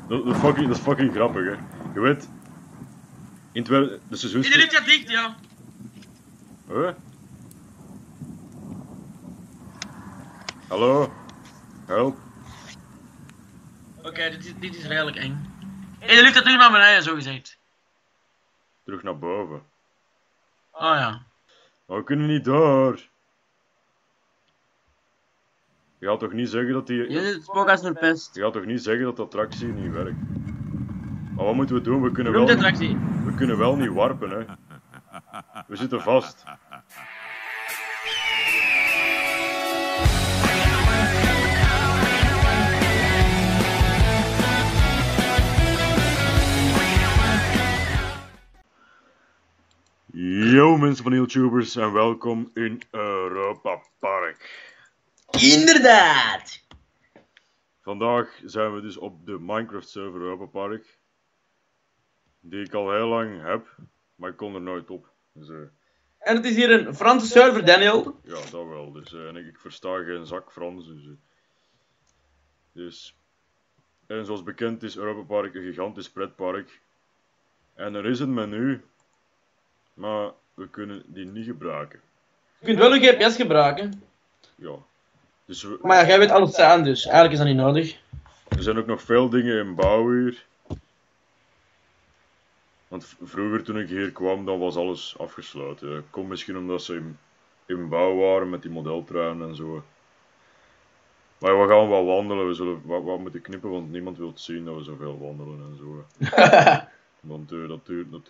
Dat is fucking grappig, hè. Je weet... In de seizoens... De lift gaat dicht, ja. Huh? Hallo? Help? Oké, dit is redelijk eng. Hey, de lift gaat terug naar beneden, zo gezegd. Terug naar boven. Oh ja. Maar we kunnen niet door. Je gaat toch niet zeggen dat die... Je zit het spook als een pest. Je gaat toch niet zeggen dat de attractie niet werkt? Maar wat moeten we doen? We kunnen Noem wel de attractie. We kunnen wel niet warpen, hè. We zitten vast. Yo mensen van YouTubers en welkom in Europa Park. Inderdaad. Vandaag zijn we dus op de Minecraft server Europa Park. Die ik al heel lang heb, maar ik kon er nooit op. Dus, En het is hier een Franse server, Daniel. ja, dat wel. Dus, en ik versta geen zak Frans. En zoals bekend is Europa Park een gigantisch pretpark. En er is een menu, maar we kunnen die niet gebruiken. Je kunt wel een GPS gebruiken. Ja. Dus Maar ja, jij weet alles aan, dus eigenlijk is dat niet nodig. er zijn ook nog veel dingen in bouw hier. Want vroeger toen ik hier kwam, dan was alles afgesloten. Komt misschien omdat ze in bouw waren met die modeltreinen en zo. Maar we gaan wel wandelen, we zullen wat moeten knippen, want niemand wil zien dat we zoveel wandelen en zo. Want dat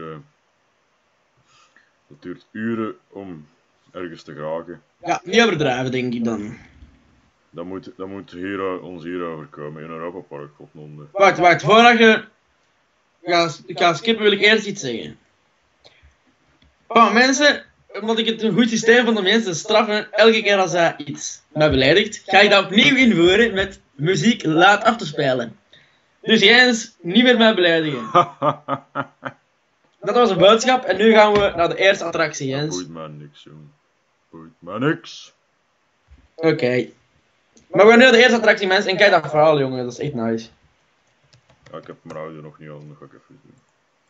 duurt uren om ergens te geraken. Ja, niet overdrijven, denk ik dan. Dat moet ons hier overkomen in Europa Park, godnonde. Wacht, voordat je gaat skippen wil ik eerst iets zeggen. Oh, mensen, omdat ik het een goed systeem vond om mensen te straffen, elke keer als hij iets mij beledigt, ga ik dat opnieuw invoeren met muziek luid af te spelen. Dus Jens, niet meer mij beledigen. Dat was een boodschap en nu gaan we naar de eerste attractie, Jens. Boeit mij niks, jongen. Boeit mij niks. Oké. Maar we gaan nu naar de eerste attractie, mensen, en kijk dat verhaal, jongen, dat is echt nice. Ja, ik heb mijn audio nog niet aan, dat ga ik even doen.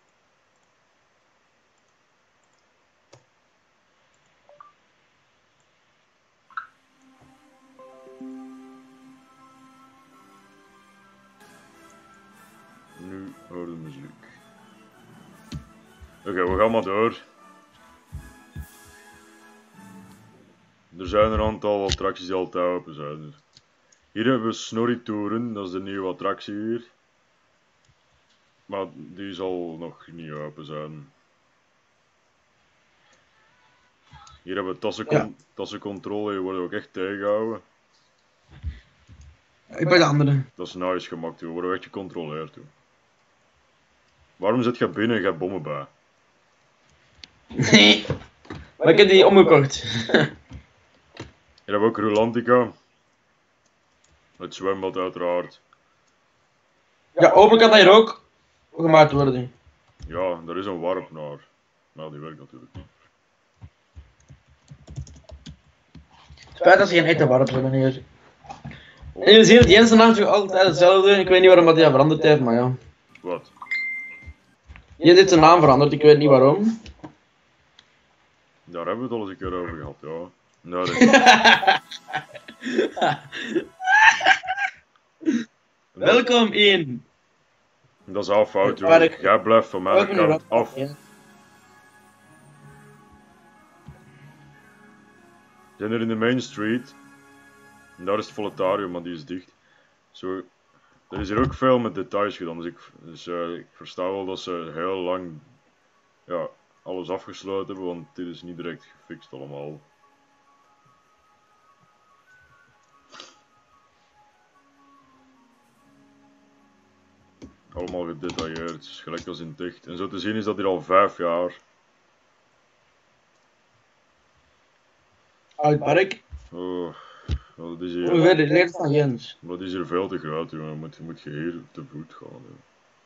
Nu hoor de muziek. Oké, we gaan maar door. Er zijn een aantal attracties die altijd open zijn. Dus. Hier hebben we Snorri-touren, dat is de nieuwe attractie hier. Maar die zal nog niet open zijn. Hier hebben we tassencontrole, die worden ook echt tegengehouden. Ik pak de andere. Dat is nice gemaakt, we worden echt gecontroleerd. Toe. Waarom zit je binnen en je hebt bommen bij? Nee. Maar ik heb die omgekocht. Hier hebben we ook Rulantica. Het zwembad uiteraard. Ja, hopelijk kan dat hier ook gemaakt worden. Ja, daar is een warp naar. Nou, die werkt natuurlijk niet. Spijt dat ze geen echte warp hebben hier. En je ziet het, Jens naam is altijd hetzelfde. Ik weet niet waarom dat hij veranderd heeft, maar ja. Wat? Je heeft zijn naam veranderd, ik weet niet waarom. Daar hebben we het al eens een keer over gehad, ja. Nou, Welkom in. dat is af, fout, jongen. Jij blijft van mijn kant af. Ja. We zijn er in de Main Street. En daar is het voletarium, maar die is dicht. Zo, er is hier ook veel met details gedaan, dus ik versta wel dat ze heel lang alles afgesloten hebben, want dit is niet direct gefixt allemaal. Allemaal gedetailleerd, gelijk als in dicht. En zo te zien is dat hier al 5 jaar. Oud park. Oh, dat is Hoe hier, verder leert van Jens? dat is hier veel te groot, jongen. Moet je hier te voet gaan. Jongen.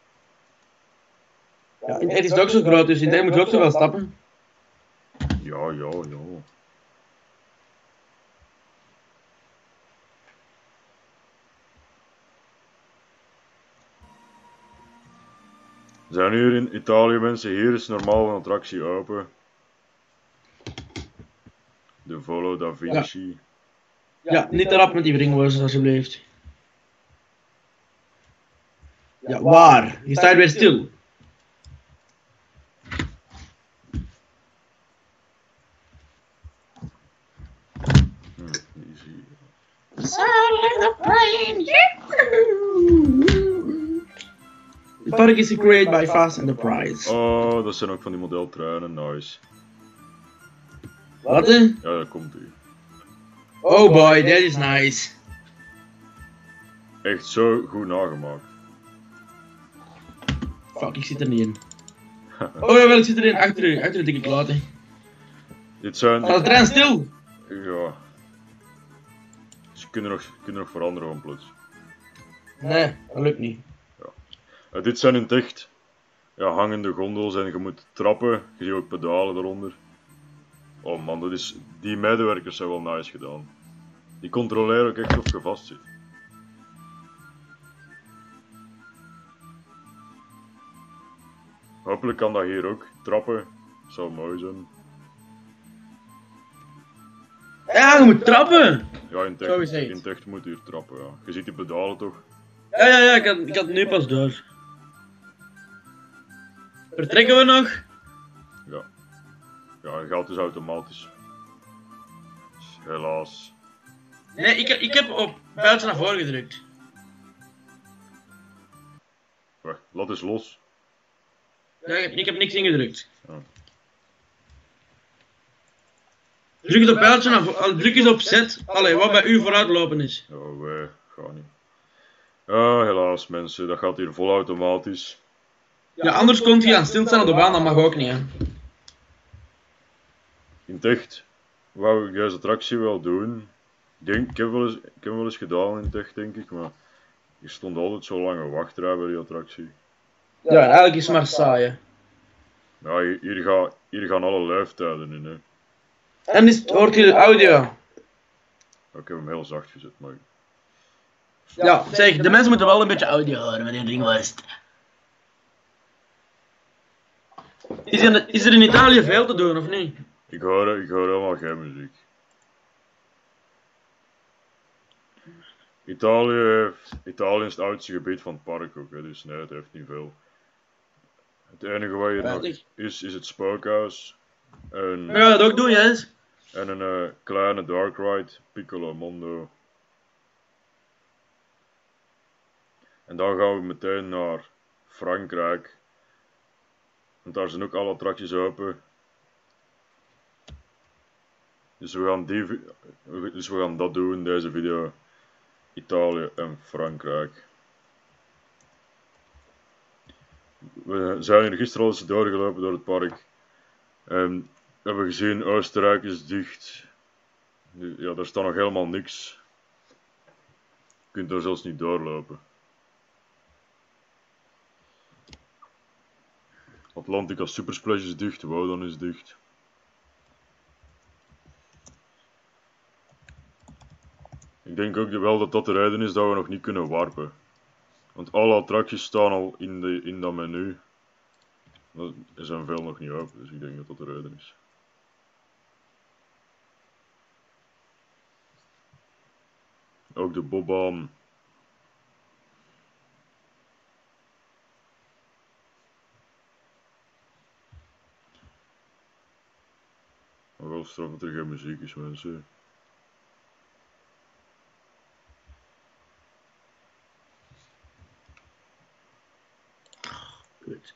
Ja, in het is het ook zo groot, dus in het moet je ook zoveel stappen. Ja. We zijn hier in Italië, mensen. Hier is normaal een attractie open. De Volo da Vinci. Ja, niet te rap met die wringworst, alsjeblieft. Ja, waar? Je staat weer stil. Easy. Het park is gecreated by Fast Enterprise. Oh, dat zijn ook van die modeltreinen. Nice. Wat? Hè? Ja, daar komt ie. Oh boy, that is nice. Echt zo goed nagemaakt. Fuck, ik zit er niet in. Oh jawel, ik zit erin. Achter de dikke platen. Dit zijn... Staat de trein stil? Ja. Ze kunnen nog veranderen van plots. Nee, dat lukt niet. Dit zijn in het echt hangende gondels en je moet trappen. Je ziet ook pedalen eronder. Oh man, die medewerkers zijn wel nice gedaan. Die controleren ook echt of je vast zit. Hopelijk kan dat hier ook. Trappen. Zou mooi zijn. Ja, je moet trappen! Ja, in Zo is het. het echt moet hier trappen, ja. Je ziet die pedalen toch? Ja, ik had het nu pas door. Vertrekken we nog? Ja. Ja, het gaat dus automatisch. Helaas. Nee, ik heb op pijltje naar voren gedrukt. Wacht, laat eens los. Ja, ik heb niks ingedrukt. Ja. Druk eens op pijltje naar voren, druk eens op zet. Allee, wat bij u vooruitlopen is. Ja, gaat niet. Ja, helaas mensen, dat gaat hier vol automatisch. Ja, anders komt je aan stilstaan op de baan, dat mag ook niet, hè. In het echt wou ik deze attractie wel doen. Ik heb wel eens gedaan in het echt, denk ik, maar je stond altijd zo lange wachtrij bij die attractie. Ja, eigenlijk is het maar saai, hè. Ja, hier gaan alle leeftijden in, hè. En hoort je de audio? Ik heb hem heel zacht gezet, maar... Ja, zeg, de mensen moeten wel een beetje audio horen met die ringworst. Is er in Italië veel te doen, of niet? Ik hoor helemaal geen muziek. Italië is het oudste gebied van het park ook, hè, dus nee, het heeft niet veel. Het enige wat hier nog is het spookhuis. Ja, dat ook doen, Jens. En een kleine dark ride, Piccolo Mondo. En dan gaan we meteen naar Frankrijk. Want daar zijn ook alle attracties open. Dus we gaan dat doen in deze video. Italië en Frankrijk. We zijn hier gisteren al eens doorgelopen door het park. En we hebben gezien, Oostenrijk is dicht. Ja, daar staat nog helemaal niks. Je kunt daar zelfs niet doorlopen. Atlantica Supersplash is dicht, Wodan is dicht. Ik denk ook wel dat dat de reden is dat we nog niet kunnen warpen. Want alle attracties staan al in dat menu. Er zijn veel nog niet open, dus ik denk dat dat de reden is. Ook de bobbaan. Maar wel straf dat er geen muziek is, mensen. Goed.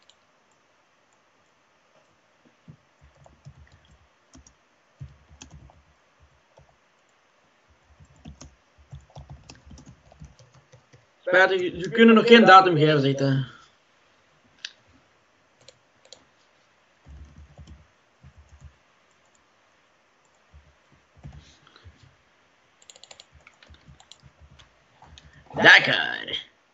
Spijtig, ze kunnen nog geen datum geven, zegt hij. Lekker.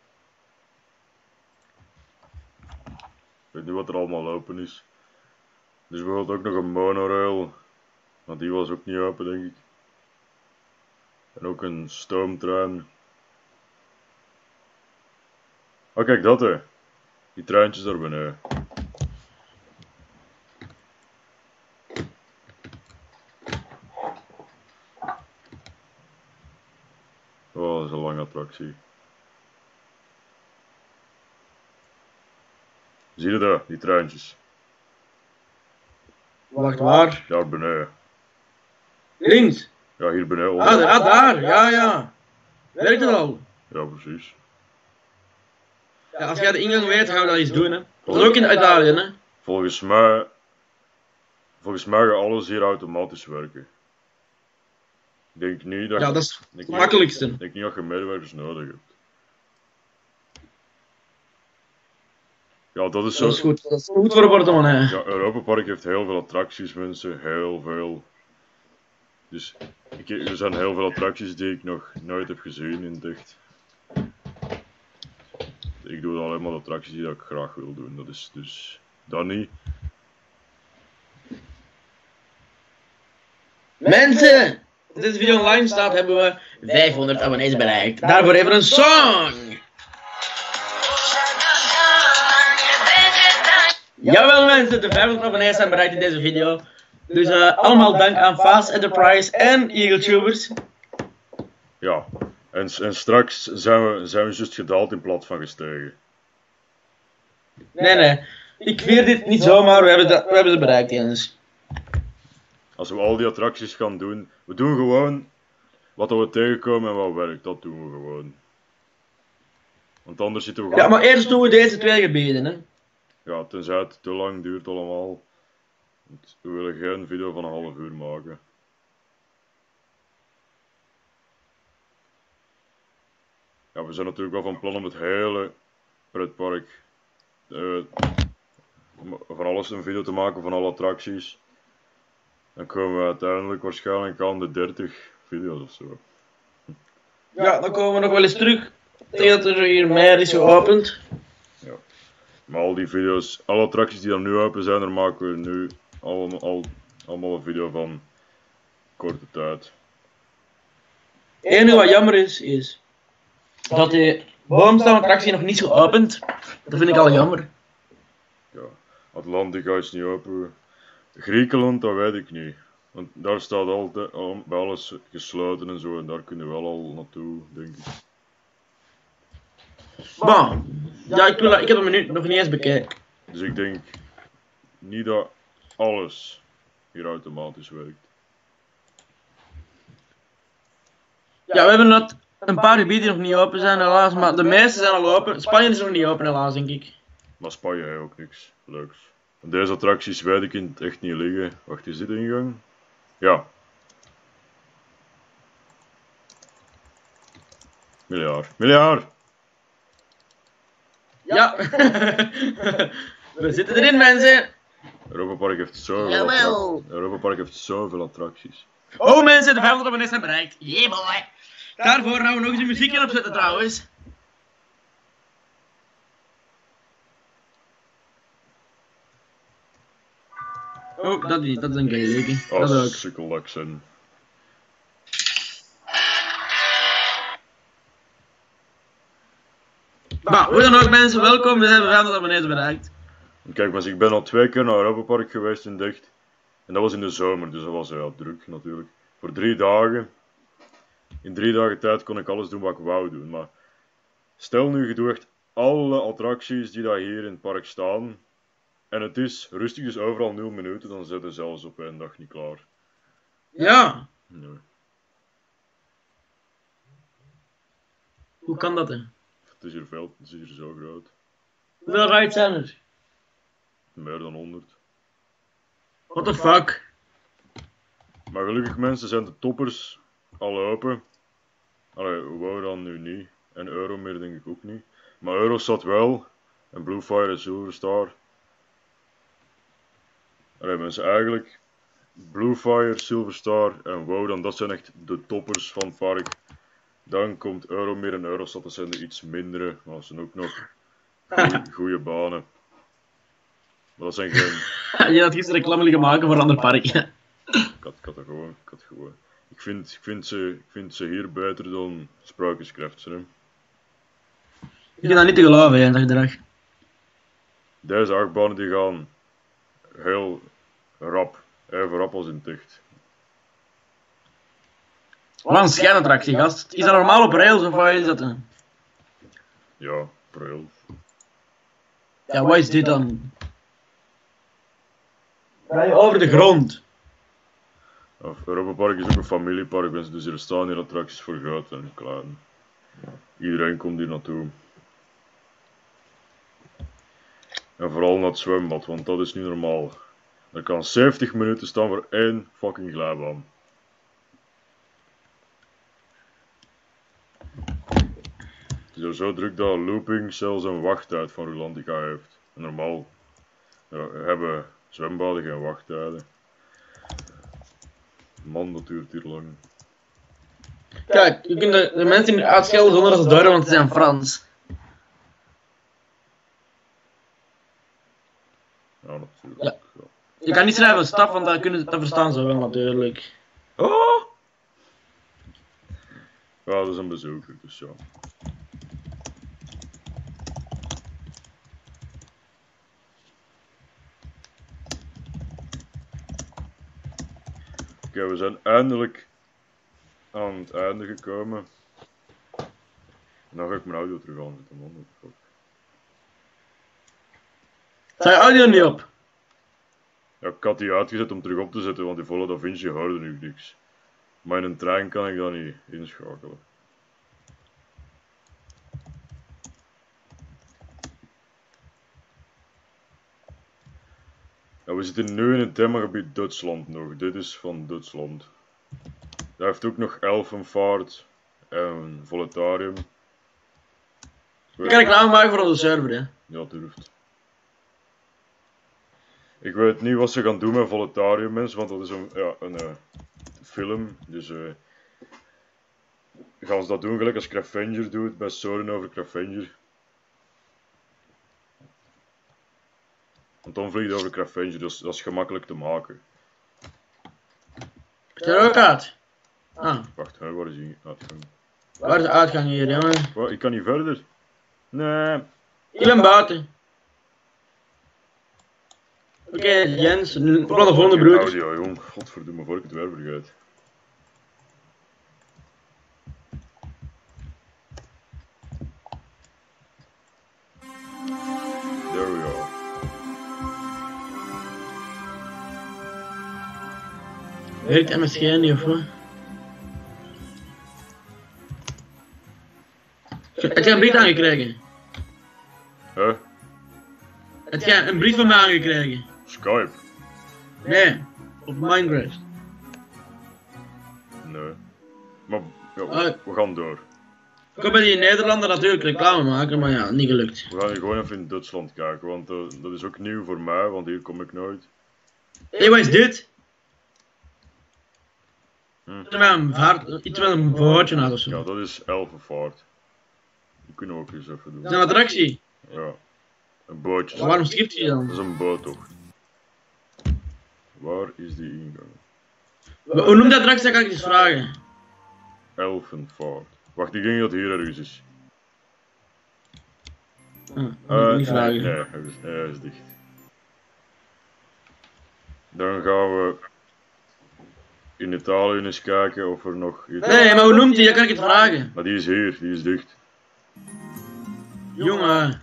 Ik weet niet wat er allemaal open is. Dus bijvoorbeeld ook nog een monorail. Maar die was ook niet open, denk ik. En ook een stoomtrein. Oh, kijk dat hè. Die treintjes daar beneden. Oh, dat is een lange attractie. Zie je dat? Die treintjes. Wacht, waar? Daar beneden. Links. Ja, hier beneden. Ah, daar. Ja. Werkt het al? Ja, precies. Ja, als jij de ingang weet, gaan we dat eens doen, hè. Dat is ook in Italië, hè. Volgens mij gaat alles hier automatisch werken. Ik denk niet dat Ja, je, dat is denk het niet- makkelijkste. ik denk niet dat je medewerkers nodig hebt. Ja, dat is zo. Dat is goed. Dat is goed voor de portemonnee. Ja, Europa Park heeft heel veel attracties, mensen. Heel veel. Dus er zijn heel veel attracties die ik nog nooit heb gezien in het echt. Ik doe alleen maar de attracties die ik graag wil doen. Dat is dus dat niet. Mensen! Als deze video online staat, hebben we 500 abonnees bereikt. Daarvoor even een song! Jawel mensen, de 500 abonnees zijn bereikt in deze video. Dus allemaal dank aan Fast Enterprise en EagleTubers. Ja. En straks zijn we juist gedaald in plaats van gestegen. Nee. Ik vier dit niet zomaar, we hebben ze bereikt eens. Als we al die attracties gaan doen, we doen gewoon wat we tegenkomen en wat werkt, dat doen we gewoon. Want anders zitten we gewoon... Ja, maar eerst doen we deze twee gebieden, hè. Ja, tenzij het te lang duurt allemaal. Want we willen geen video van een half uur maken. Ja, we zijn natuurlijk wel van plan om het hele pretpark van alles een video te maken, van alle attracties. Dan komen we uiteindelijk waarschijnlijk aan de 30 video's of zo. Ja, dan komen we nog wel eens terug. Tegen dat er hier meer is geopend. Ja. Maar al die video's, alle attracties die er nu open zijn, daar maken we nu allemaal een video van korte tijd. Het enige wat jammer is dat de boomstamattractie nog niet is geopend. Dat vind ik al jammer. Ja. Atlantica is niet open. Griekenland, dat weet ik niet. Want daar staat altijd bij alles gesloten en zo, en daar kunnen we wel al naartoe, denk ik. Bon. Ja, ik heb hem nu nog niet eens bekeken. Dus ik denk niet dat alles hier automatisch werkt. Ja, we hebben net een paar gebieden die nog niet open zijn helaas, maar de meeste zijn al open. Spanje is nog niet open helaas, denk ik. Maar Spanje heeft ook niks leuks. En deze attracties weet ik in het echt niet liggen. Wacht, is dit de ingang? Ja. Miljard! Ja. We zitten erin, mensen. Europa Park heeft zoveel Jawel. Europa Park heeft zoveel attracties. Oh mensen, de 500 abonnees zijn bereikt. Yeah boy. Daarvoor gaan we nog eens een muziekje opzetten trouwens. Oh, dat niet. Dat is een gay dat Oh, ook. sukkellaccent. Maar hoe dan ook mensen, welkom. We hebben 500 abonnees bereikt. Kijk, maar ik ben al 2 keer naar Europa Park geweest in Dicht. En dat was in de zomer, dus dat was druk natuurlijk. Voor 3 dagen. In 3 dagen tijd kon ik alles doen wat ik wou doen. Maar stel nu, je doet echt alle attracties die daar hier in het park staan. En het is rustig, dus overal 0 minuten, dan zit je zelfs op 1 dag niet klaar. Ja. Nee. Hoe kan dat hè? Het is hier veel, het is hier zo groot. Hoeveel rides zijn er? Meer dan 100. What the fuck? Maar gelukkig mensen zijn de toppers al open. Allee, WOW dan nu niet. En Euromeer denk ik ook niet. Maar Eurosat wel. En Bluefire en Silverstar. Allee mensen, eigenlijk Bluefire, Silverstar en WOW dan, dat zijn echt de toppers van het park. Dan komt Euromeer en Eurosat, dat zijn de iets mindere. Maar dat zijn ook nog goede banen. Maar dat zijn geen... Je had gisteren reclame liggen maken voor een ander park. Ik had het gewoon. Ik vind ze hier beter dan Sprookjescraft. Hè. Ik vind dat niet te geloven, hè, dag. Deze achtbanen die gaan heel rap. Even rap als in ticht. Wat een schijnattractie, gast. Is dat normaal op rails of wat is dat dan? Ja, pril. Ja, wat is dit dan? Rij je over de grond? Europa Park is ook een familiepark, dus er staan hier attracties voor groot en klein. Iedereen komt hier naartoe. En vooral naar het zwembad, want dat is niet normaal. Er kan 70 minuten staan voor één fucking glijbaan. Het is er zo druk dat looping zelfs een wachttijd van Rulantica heeft. En normaal hebben zwembaden geen wachttijden. Man, dat duurt hier lang. Kijk, je kunt de mensen niet uitschelden zonder dat ze door, want ze zijn Frans. Ja, natuurlijk. Ja. Je kan niet schrijven stap, want dat verstaan ze wel natuurlijk. Oh! Ja, dat is een bezoeker, dus ja. Oké, we zijn eindelijk aan het einde gekomen. En dan ga ik mijn audio terug aanzetten, man. What the fuck. Sta je audio niet op? Ja, ik had die uitgezet om terug op te zetten, want die volle DaVinci hoorde nu niks. Maar in een trein kan ik dat niet inschakelen. Ja, we zitten nu in het themagebied Duitsland nog. Dit is van Duitsland. Daar heeft ook nog Elfenvaart en Voletarium. Ik kan reclame maken voor onze server, hè. Ja, durft. Ik weet niet wat ze gaan doen met Voletarium, mensen, want dat is een film. Dus gaan ze dat doen gelijk als Crafenger doet bij Soren over Crafenger. Want dan vliegt over Crafenger, dat is gemakkelijk te maken. Is er ook uit? Ah, Wacht, hè, waar is die uitgang? waar is de uitgang hier, jongen? Wat, ik kan niet verder. Nee. Ik ben buiten. Oké, Jens, voor de volgende broer. Audio, jong. Godverdomme, voor ik het weer vergeet. There we are. Werkt MSG niet of wat? Heb jij een brief aangekregen? Huh? Heb jij een brief van mij aangekregen? Skype? Nee, op Minecraft. Nee. Maar ja, Ah. we gaan door. Ik wil bij die Nederlander natuurlijk reclame maken, maar ja, niet gelukt. We gaan hier gewoon even in Duitsland kijken, want dat is ook nieuw voor mij, want hier kom ik nooit. Hé, wat is dit? Hm. Iets met een bootje uit of zo. Ja, dat is Elfenvaart. Die kunnen we ook eens even doen. Dat is een attractie. Ja. Een bootje. Maar waarom skipt je Dat dan? is een boottocht. Waar is die ingang? Hoe noemt dat attractie? Dat kan ik eens vragen. Elfenvaart. Wacht, ik denk dat hier ergens is. Moet ik niet vragen. Nee, hij is dicht. Dan gaan we in Italië eens kijken of er nog iets... Nee, maar hoe noemt hij? Dat kan ik het vragen. Maar die is hier, die is dicht. Jongen.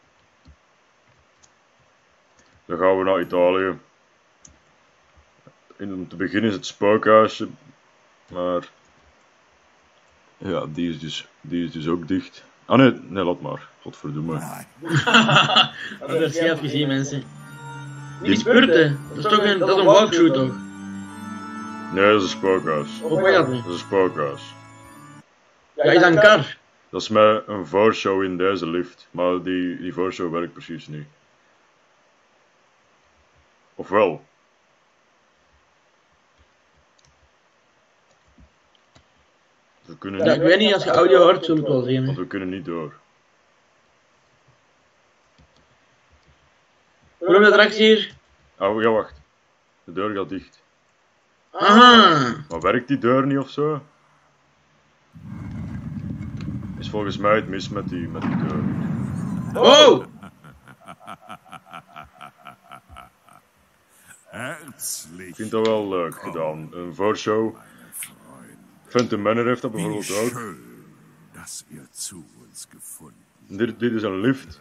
Dan gaan we naar Italië. Om te beginnen is het spookhuisje, maar... Ja, die is dus ook dicht. Ah nee, laat maar. Godverdomme. Dat heb je zelf gezien, mensen. Die spurten. Dat is toch een walkthrough toch? Nee, dat is een spookhuis. Of wat is dat nu? Dat is een spookhuis. Ja, is dat een kar? Dat is met een voorshow in deze lift, maar die voorshow werkt precies niet. Of wel? We kunnen Ja, ik weet niet, als je audio hoort, zul ik wel zien. want we kunnen niet door. Hoe noem je de attractie hier? Oh ja, wacht. De deur gaat dicht. Aha. Maar werkt die deur niet of zo? Is volgens mij het mis met die deur. Oh! Ik vind dat wel leuk gedaan. Een voorshow. Phantom Manor heeft dat bijvoorbeeld ook. Dit is een lift.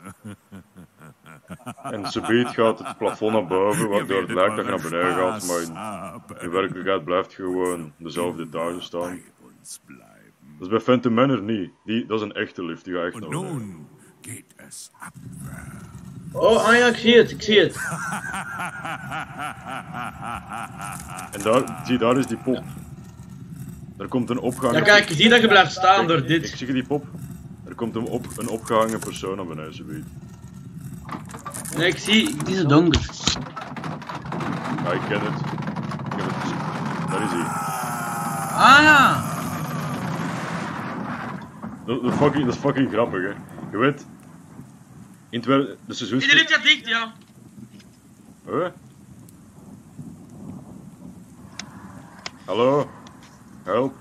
En subiet gaat het plafond naar boven, waardoor het lijkt dat je naar beneden gaat, maar in werkelijkheid blijft je gewoon dezelfde etage staan. Dat is bij Phantom Manor niet. Dat is een echte lift, die gaat echt naar beneden. Oh, ja, ik zie het. En daar is die pop. Er komt een opgang. Ja, kijk, je ziet dat je blijft staan door dit. Ik zie die pop. Er komt een opgehangen persoon naar beneden, subiet. Nee, ik zie, het is zo donker. Ja, ik ken het. Daar is hij. Ah ja! Dat is fucking grappig, hè. Je weet... In de seizoens... Die lift gaat dicht, ja. Huh? Hallo? Help?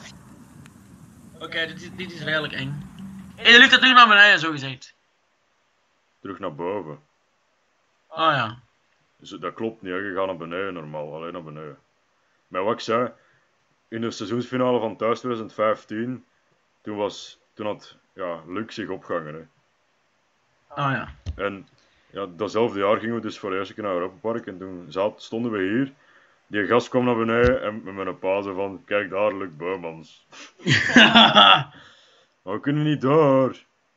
Oké, dit is redelijk eng. Hey, de lift gaat terug naar beneden, zo gezegd. Terug naar boven. Oh ja. Dus dat klopt niet, hè. Je gaat naar beneden normaal, alleen naar beneden. Maar wat ik zei, in de seizoensfinale van thuis 2015, toen had Luc zich opgehangen, hè. Oh ja. En ja, datzelfde jaar gingen we dus voor de eerste keer naar Europa Park en toen stonden we hier. Die gast kwam naar beneden en met een pauze van, kijk daar, Luc Beumans. Maar we kunnen niet door.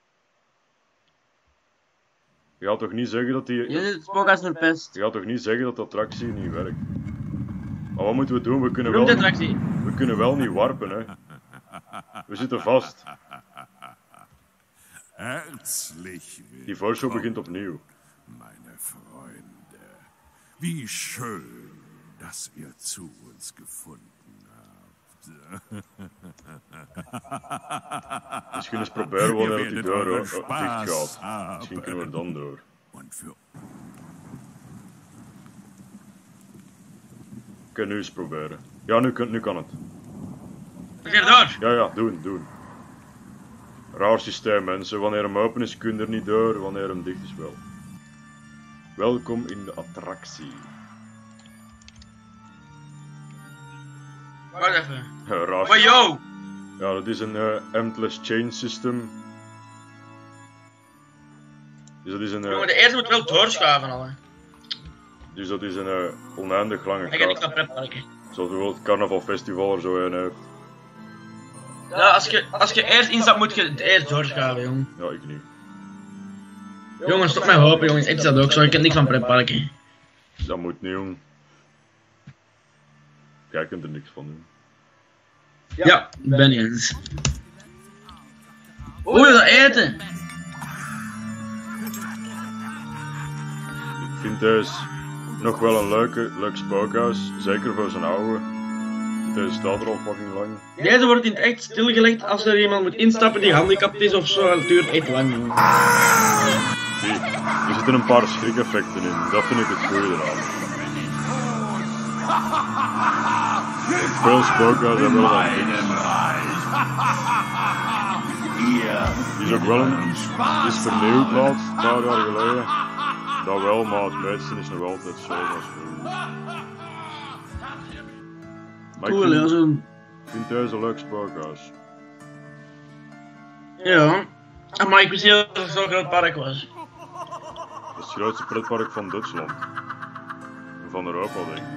Je gaat toch niet zeggen dat die... Je zit spookhuis naar pest. Je gaat toch niet zeggen dat de attractie niet werkt? Maar wat moeten we doen? Noem de attractie. We kunnen wel niet warpen, hè. We zitten vast. Die voorshow begint opnieuw. Meine Freunde, wie schön, dass ihr zu uns gefunden habt. Misschien eens proberen wanneer die deur dicht gaat. Misschien kunnen we dan door. Ik kan nu eens proberen. Ja, nu kan het. Ga door. Ja, doen. Raar systeem, mensen. Wanneer hem open is, kun je er niet door. Wanneer hem dicht is, wel. Welkom in de attractie. Wacht even. Raar. Maar yo! Ja, dat is een endless chain system. Dus dat is een... Jongen, de eerste moet wel doorschuiven al, hè. Dus dat is een oneindig lange Ik ga niks kaart. van pretparken. Zoals bijvoorbeeld het Carnaval Festival er zo een heeft. Ja, als je eerst instapt, moet je het eerst doorschuiven, jongen. Ja, ik niet. Jongens, stop mij hopen, jongens. Ik zat ook zo, ik ken niks van pretparken. Dat moet niet, jong. Jij kunt er niks van doen. Ja, ben je eens. Oeh, dat eten! Ik vind deze nog wel een leuk spookhuis. Zeker voor zijn oude. Deze staat er al fucking lang. Deze wordt in het echt stilgelegd als er iemand moet instappen die gehandicapt is of zo. Het duurt echt lang, jongen. Zie, er zitten een paar schrikeffecten in. Dat vind ik het goede eraan. Veel spookhuizen hebben wel wat niks. Die is ook wel is vernieuwd laatst, een paar jaar geleden. Dat wel, maar het meeste is nog altijd zo als vroeger. Maar Cool, ja, zo'n... ik vind deze een leuk spookhuis. Ja. Maar ik wist niet dat het zo'n groot park was. Dat is het grootste pretpark van Duitsland. Van Europa, denk ik.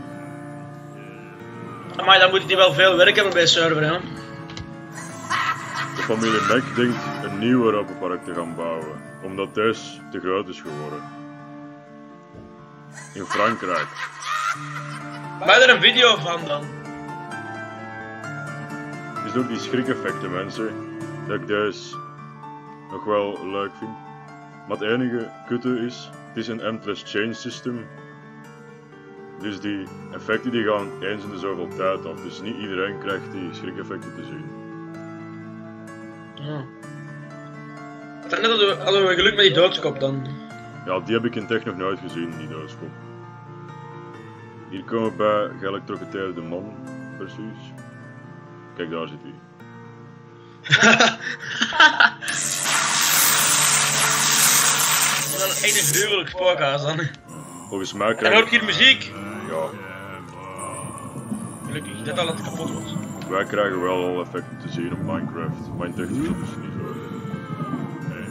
Maar dan moet hij wel veel werk hebben bij server, hè. De familie Mac denkt een nieuw Europa-park te gaan bouwen, omdat deze te groot is geworden. In Frankrijk. Maak er een video van dan. Het is ook die schrikeffecten, mensen, dat ik deze nog wel leuk vind. Maar het enige kutte is, het is een endless chain system. Dus die effecten die gaan eens in de zoveel tijd af, dus niet iedereen krijgt die schrikeffecten te zien. Ja. Dan net hadden we geluk met die doodskop dan. Ja, die heb ik in het echt nog nooit gezien, die doodskop. Hier komen we bij geëlectrocuteerde man, precies. Kijk, daar zit hij. Dat is echt een gruwelijk spookhuis dan. Volgens mij En krijg hoor je hier muziek? Ja. gelukkig. Dit al dat het kapot was. Wij krijgen wel al effecten te zien op Minecraft, maar in technisch is het niet zo. Nee.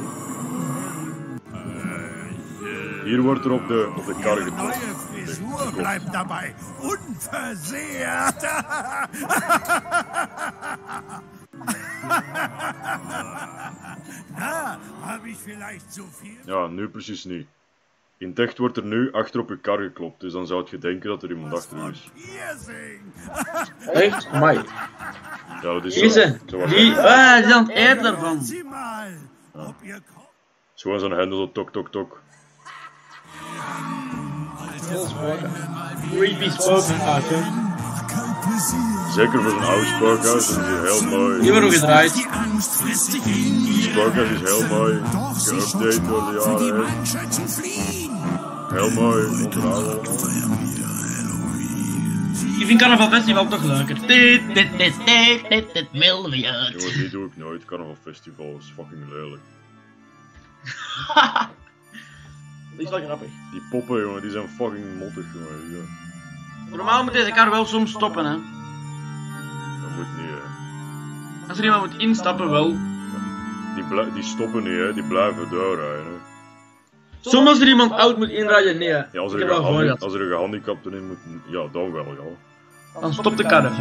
Hier wordt er op de kar Neue getrokken. Frisur bleibt dabei unversehrt. Na, habe ich vielleicht zu viel? Ja, nu precies niet. In het echt wordt er nu achter op je kar geklopt, dus dan zou je denken dat er iemand achter u is. Echt? Amai. Ja, dat is Wie is zo. ze? Zo was Die het. is aan het eten daarvan. Sieh mal, ob ihr kommt. Gewoon zo'n hendel, zo tok tok tok. Creepy spoken uit, hè. Zeker voor zo'n oud spookhuis, dat is hier heel mooi. Die wordt nog gedraaid. Die Angst frisst dich in Het spookhuis is heel mooi Doch sie geüpdate schon door de vor die jaren heen. Mannschaften fliehen. Heel mooi onderhouden. Ik vind Carnaval Festival toch leuker. Miljard. Jongens, die doe ik nooit. Carnaval Festival is fucking lelijk. Dat is wel grappig. Die poppen, jongen, die zijn fucking mottig, jongen. Ja. Normaal moet deze kar wel soms stoppen, hè. Dat moet niet, hè. Als er iemand moet instappen, wel. Die stoppen niet, hè. Die blijven doorrijden, hè. Soms als er iemand oud moet inrijden, nee. Ja, als Ik er, heb wel gehoord dat. als er een gehandicapte in moet, ja, dan wel, ja. Dan stopt de kar even.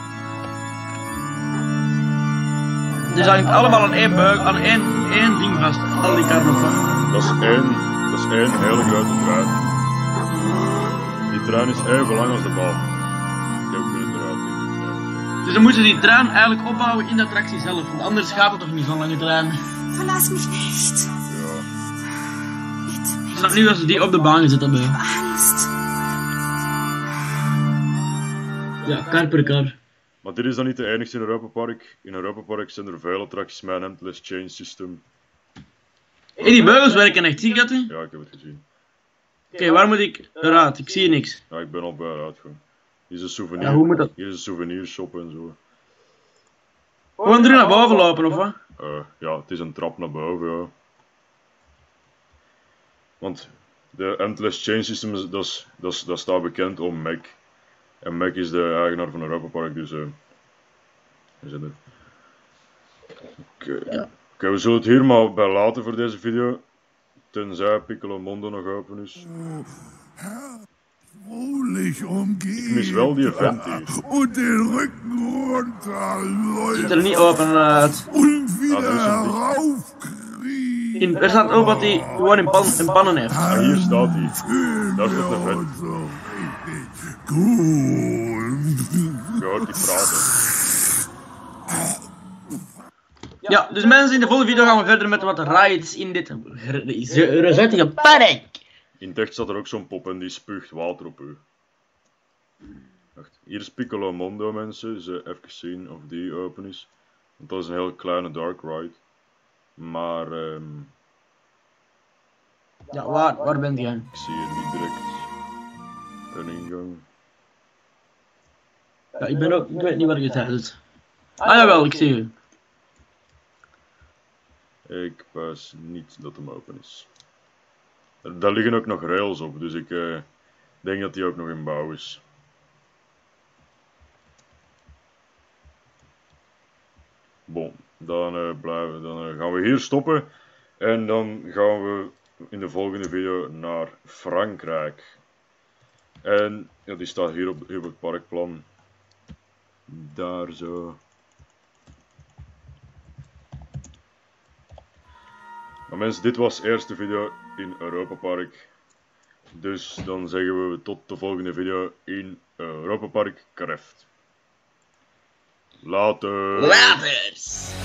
Die zijn allemaal aan één beuk, aan één ding vast. Al die karren van. Dat is één hele grote trein. Die trein is even lang als de baan. Ik heb het eruit, denk ik. Ja. Dus dan moeten ze die trein eigenlijk opbouwen in de attractie zelf. Want anders gaat het toch niet zo'n lange trein. Verlass mich nicht. Ja. Bitte Ik nicht. snap nu als ze die op de baan gezet hebben. Angst. Ja, kar per kar. Maar dit is dan niet de enigste in Europa Park. In Europa Park zijn er veel attracties met een endless change system. Hey, die beugels werken echt, zie je dat? Oké, Ja, ik heb het gezien. waar moet ik eruit? Ik zie niks. Ja, ik ben al bij uitgegaan. Hier is een souvenir. Ja, hoe moet dat? Hier is een souvenirshop en zo. Gewoon terug naar boven lopen, of wat? Ja, het is een trap naar boven, ja. Want de endless change system, dat staat bekend om Mac. En Mac is de eigenaar van Europa Park, dus we zitten. Oké, we zullen het hier maar bij laten voor deze video. Tenzij Piccolo Mondo nog open is. Ruhig Ik mis wel die umgehen. event hier. Und den Rücken runter, Ziet Leute. er niet open uit. Und wieder dat is een dicht. heraufkriegen. Er staat ook wat hij gewoon in pannen heeft. En hier staat hij. Daar staat de vet. Und so richtig gut. Je hoort die praten. Ja, dus mensen, in de volgende video gaan we verder met wat rides in dit reusachtige park. In het echt staat er ook zo'n pop en die spuugt water op u. Wacht, hier is Piccolo Mondo, mensen. Dus even zien of die open is. Want dat is een heel kleine dark ride. Maar Ja, waar bent jij? ik zie hier niet direct een ingang. Ja, ik weet niet waar je het zit. Ah jawel, ik zie je. Ik wijs niet dat hem open is. Daar liggen ook nog rails op, dus ik denk dat die ook nog in bouw is. Bon, dan gaan we hier stoppen. En dan gaan we in de volgende video naar Frankrijk. En ja, die staat hier op het parkplan. Daar zo. Maar mensen, dit was de eerste video in Europa Park. Dus dan zeggen we tot de volgende video in Europa Park Kreft. Later! Laters!